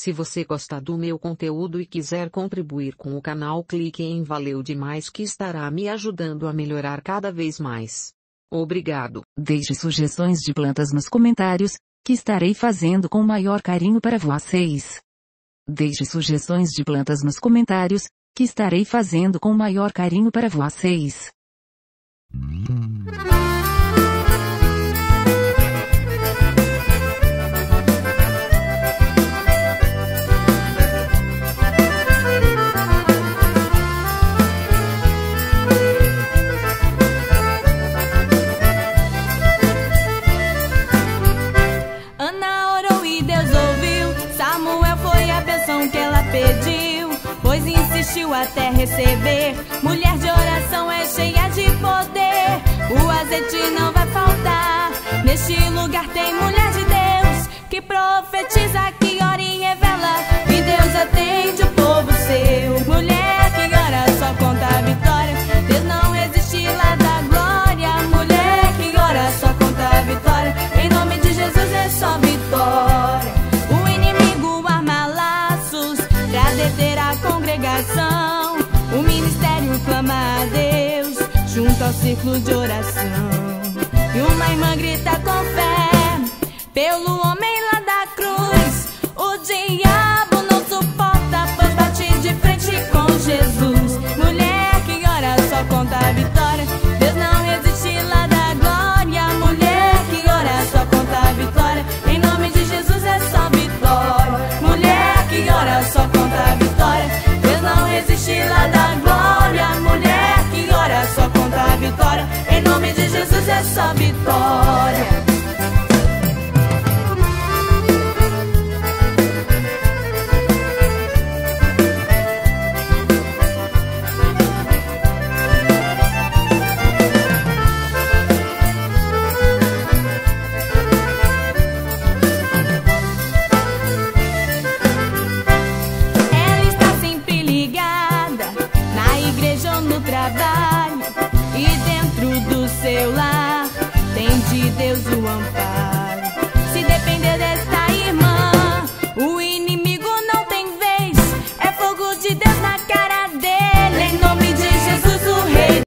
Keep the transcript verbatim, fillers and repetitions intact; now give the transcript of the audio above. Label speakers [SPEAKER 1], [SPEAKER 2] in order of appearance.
[SPEAKER 1] Se você gostar do meu conteúdo e quiser contribuir com o canal, clique em Valeu demais, que estará me ajudando a melhorar cada vez mais. Obrigado.
[SPEAKER 2] Deixe sugestões de plantas nos comentários, que estarei fazendo com o maior carinho para vocês. Deixe sugestões de plantas nos comentários, que estarei fazendo com o maior carinho para vocês.
[SPEAKER 3] Ana orou e Deus ouviu, Samuel foi a bênção que ela pediu, pois insistiu até receber. Mulher de oração é cheia de poder, o azeite não vai faltar. Neste lugar tem mulher de Deus, que profetiza, que ora e revela, e Deus atende o povo seu. Mulher que ora só conta a vitória, Deus não resiste lá da glória. Mulher que ora só conta a vitória, em nome de Jesus é só vitória. O inimigo arma laços pra deter a congregação, o ministério clama a Deus junto ao círculo de oração. E uma irmã grita com fé pelo homem lá da cruz. O diabo não suporta, pois bate de frente com Jesus. Mulher que ora só conta a vitória, Deus não resiste lá da glória. Mulher que ora só conta a vitória, em nome de Jesus é só vitória. Mulher que ora só conta a vitória, Deus não resiste lá da glória. Mulher que ora só conta a vitória, em nome de Jesus é só vitória.